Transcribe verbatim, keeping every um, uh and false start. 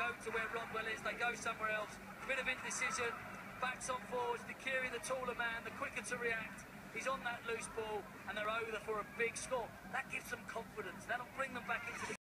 go to where Rodwell is, they go somewhere else. Bit of indecision, backs on forwards, Dikiri, the taller man, the quicker to react. He's on that loose ball, and they're over for a big score. That gives them confidence. That'll bring them back into the